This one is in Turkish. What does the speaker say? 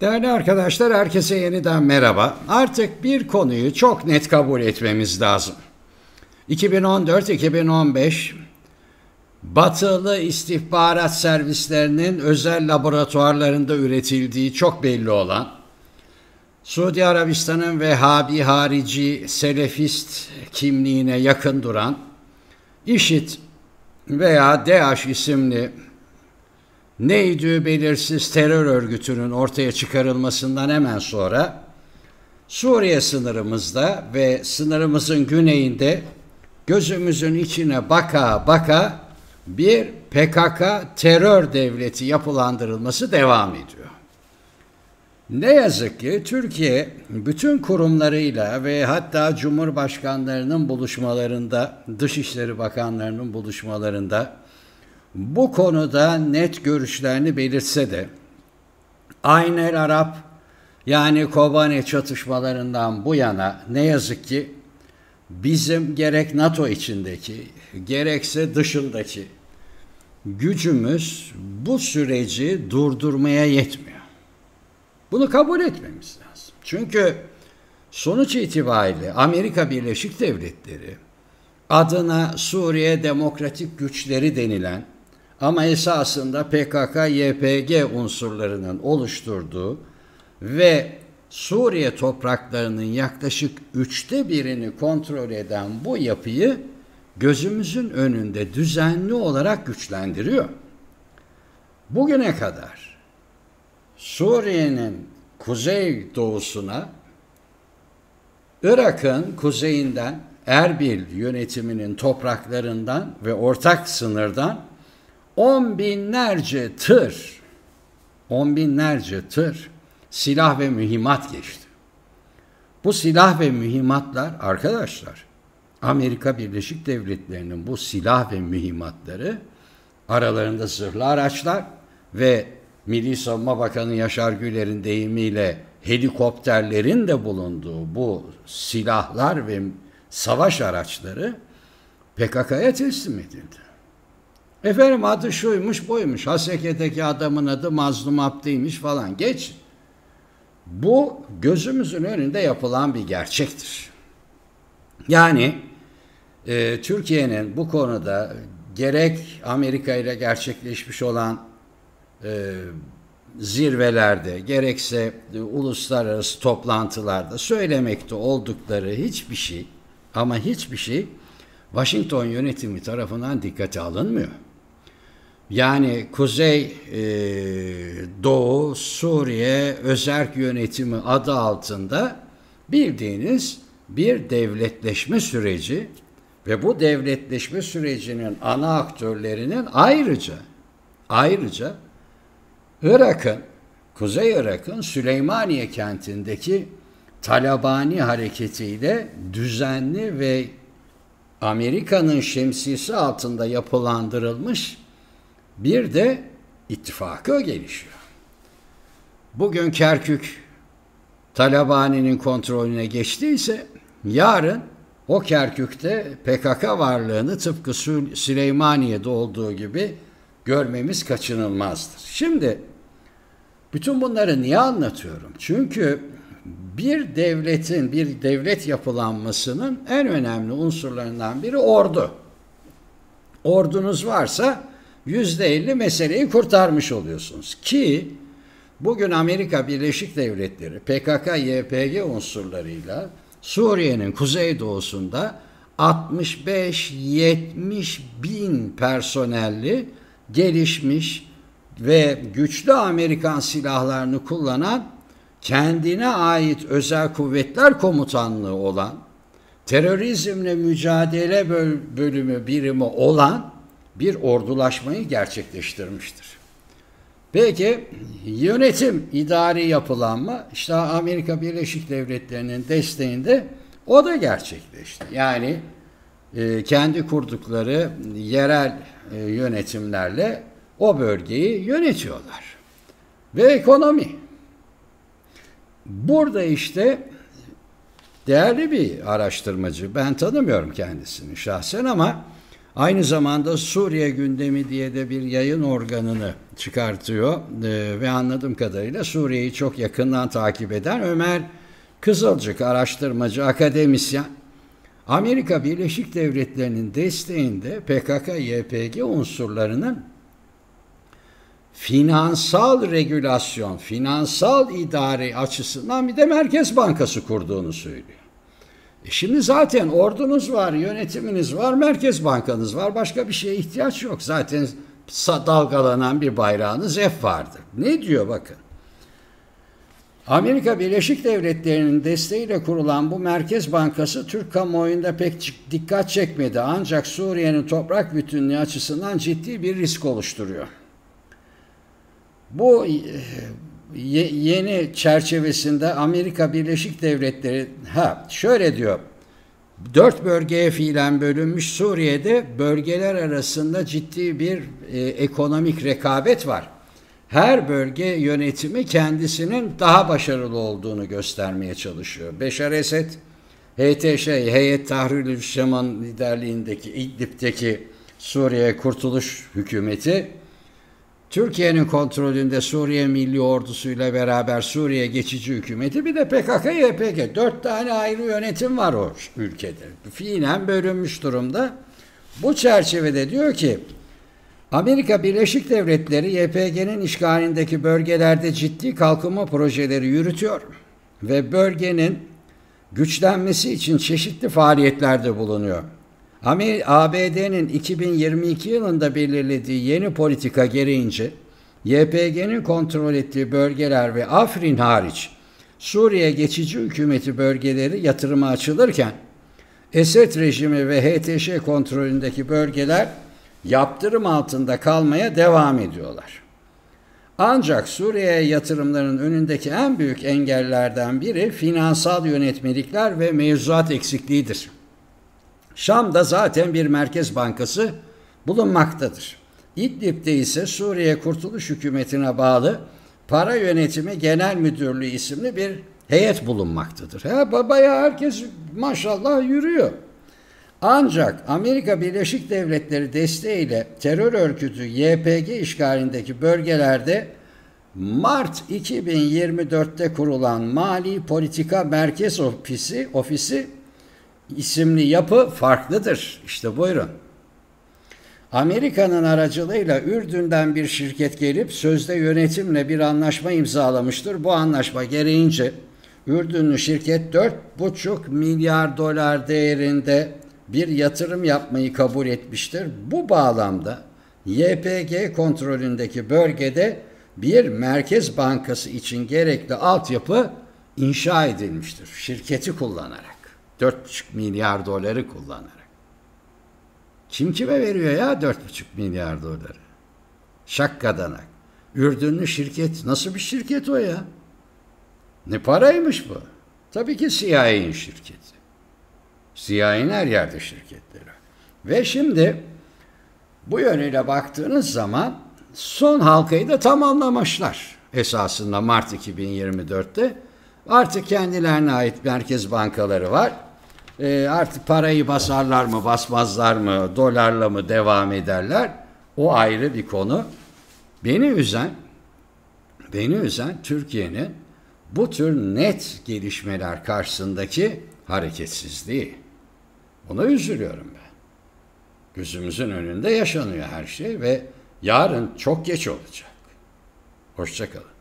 Değerli arkadaşlar, herkese yeniden merhaba. Artık bir konuyu çok net kabul etmemiz lazım. 2014-2015 Batılı istihbarat servislerinin özel laboratuvarlarında üretildiği çok belli olan, Suudi Arabistan'ın Vehhabi harici Selefist kimliğine yakın duran IŞİD veya DAEŞ isimli neydi belirsiz terör örgütünün ortaya çıkarılmasından hemen sonra Suriye sınırımızda ve sınırımızın güneyinde gözümüzün içine baka baka bir PKK terör devleti yapılandırılması devam ediyor. Ne yazık ki Türkiye bütün kurumlarıyla ve hatta Cumhurbaşkanlarının buluşmalarında, Dışişleri Bakanlarının buluşmalarında bu konuda net görüşlerini belirtse de Ayn el Arab yani Kobane çatışmalarından bu yana ne yazık ki bizim gerek NATO içindeki gerekse dışındaki gücümüz bu süreci durdurmaya yetmiyor. Bunu kabul etmemiz lazım. Çünkü sonuç itibariyle Amerika Birleşik Devletleri adına Suriye Demokratik Güçleri denilen ama esasında PKK-YPG unsurlarının oluşturduğu ve Suriye topraklarının yaklaşık 1/3'ünü kontrol eden bu yapıyı gözümüzün önünde düzenli olarak güçlendiriyor. Bugüne kadar Suriye'nin kuzey doğusuna, Irak'ın kuzeyinden Erbil yönetiminin topraklarından ve ortak sınırdan on binlerce tır silah ve mühimmat geçti. Bu silah ve mühimmatlar arkadaşlar, Amerika Birleşik Devletleri'nin bu silah ve mühimmatları aralarında zırhlı araçlar ve Milli Savunma Bakanı Yaşar Güler'in deyimiyle helikopterlerin de bulunduğu bu silahlar ve savaş araçları PKK'ya teslim edildi. Efendim adı şuymuş buymuş, Haseke'deki adamın adı Mazlum Abdi'ymiş falan, geç. Bu gözümüzün önünde yapılan bir gerçektir. Yani Türkiye'nin bu konuda gerek Amerika ile gerçekleşmiş olan zirvelerde gerekse uluslararası toplantılarda söylemekte oldukları hiçbir şey ama hiçbir şey Washington yönetimi tarafından dikkate alınmıyor. Yani Kuzey Doğu Suriye Özerk Yönetimi adı altında bildiğiniz bir devletleşme süreci ve bu devletleşme sürecinin ana aktörlerinin ayrıca Kuzey Irak'ın Süleymaniye kentindeki Talabani hareketiyle düzenli ve Amerika'nın şemsiyesi altında yapılandırılmış bir de ittifakı gelişiyor. Bugün Kerkük Talabani'nin kontrolüne geçtiyse yarın o Kerkük'te PKK varlığını tıpkı Süleymaniye'de olduğu gibi görmemiz kaçınılmazdır. Şimdi bütün bunları niye anlatıyorum? Çünkü bir devlet yapılanmasının en önemli unsurlarından biri ordu. Ordunuz varsa %50 meseleyi kurtarmış oluyorsunuz. Ki bugün Amerika Birleşik Devletleri PKK-YPG unsurlarıyla Suriye'nin kuzeydoğusunda 65-70 bin personelli gelişmiş ve güçlü Amerikan silahlarını kullanan, kendine ait özel kuvvetler komutanlığı olan, terörizmle mücadele birimi olan bir ordulaşmayı gerçekleştirmiştir. Peki yönetim, idari yapılanma işte Amerika Birleşik Devletleri'nin desteğinde o da gerçekleşti. Yani kendi kurdukları yerel yönetimlerle o bölgeyi yönetiyorlar. Ve ekonomi. Burada işte değerli bir araştırmacı, ben tanımıyorum kendisini şahsen ama Aynı zamanda Suriye Gündemi diye de bir yayın organını çıkartıyor ve anladığım kadarıyla Suriye'yi çok yakından takip eden Ömer Kızılcık, araştırmacı, akademisyen, Amerika Birleşik Devletleri'nin desteğinde PKK-YPG unsurlarının finansal regülasyon, finansal idare açısından bir de Merkez Bankası kurduğunu söylüyor. Şimdi zaten ordunuz var, yönetiminiz var, Merkez Bankanız var. Başka bir şeye ihtiyaç yok. Zaten dalgalanan bir bayrağınız hep vardı. Ne diyor bakın. Amerika Birleşik Devletleri'nin desteğiyle kurulan bu Merkez Bankası Türk kamuoyunda pek dikkat çekmedi. Ancak Suriye'nin toprak bütünlüğü açısından ciddi bir risk oluşturuyor. Bu yeni çerçevesinde Amerika Birleşik Devletleri şöyle diyor. 4 bölgeye fiilen bölünmüş Suriye'de bölgeler arasında ciddi bir ekonomik rekabet var. Her bölge yönetimi kendisinin daha başarılı olduğunu göstermeye çalışıyor. Beşar Esed, HTŞ, Heyet Tahrir-i Şam'ın liderliğindeki İdlib'deki Suriye Kurtuluş Hükümeti, Türkiye'nin kontrolünde Suriye Milli Ordusu'yla beraber Suriye Geçici Hükümeti, bir de PKK-YPG. 4 tane ayrı yönetim var o ülkede. Fiilen bölünmüş durumda. Bu çerçevede diyor ki, Amerika Birleşik Devletleri YPG'nin işgalindeki bölgelerde ciddi kalkınma projeleri yürütüyor ve bölgenin güçlenmesi için çeşitli faaliyetlerde bulunuyor. ABD'nin 2022 yılında belirlediği yeni politika gereğince YPG'nin kontrol ettiği bölgeler ve Afrin hariç Suriye Geçici Hükümeti bölgeleri yatırıma açılırken Esed rejimi ve HTŞ kontrolündeki bölgeler yaptırım altında kalmaya devam ediyorlar. Ancak Suriye'ye yatırımların önündeki en büyük engellerden biri finansal yönetmelikler ve mevzuat eksikliğidir. Şam'da zaten bir Merkez Bankası bulunmaktadır. İdlib'de ise Suriye Kurtuluş Hükümeti'ne bağlı Para Yönetimi Genel Müdürlüğü isimli bir heyet bulunmaktadır. Bayağı herkes maşallah yürüyor. Ancak Amerika Birleşik Devletleri desteğiyle terör örgütü YPG işgalindeki bölgelerde Mart 2024'te kurulan Mali Politika Merkez Ofisi isimli yapı farklıdır. İşte buyurun. Amerika'nın aracılığıyla Ürdün'den bir şirket gelip sözde yönetimle bir anlaşma imzalamıştır. Bu anlaşma gereğince Ürdünlü şirket 4,5 milyar dolar değerinde bir yatırım yapmayı kabul etmiştir. Bu bağlamda YPG kontrolündeki bölgede bir Merkez Bankası için gerekli altyapı inşa edilmiştir. Şirketi kullanarak. 4,5 milyar doları kullanarak. Kim kime veriyor ya 4,5 milyar doları? Şakkadanak. Ürdünlü şirket. Nasıl bir şirket o ya? Ne paraymış bu? Tabii ki CIA'nin şirketi. CIA'nin her yerde şirketleri. Ve şimdi bu yönüyle baktığınız zaman son halkayı da tamamlamışlar. Esasında Mart 2024'te artık kendilerine ait merkez bankaları var. Artık parayı basarlar mı, basmazlar mı, dolarla mı devam ederler? O ayrı bir konu. Beni üzen Türkiye'nin bu tür net gelişmeler karşısındaki hareketsizliği. Buna üzülüyorum ben. Gözümüzün önünde yaşanıyor her şey ve yarın çok geç olacak. Hoşça kalın.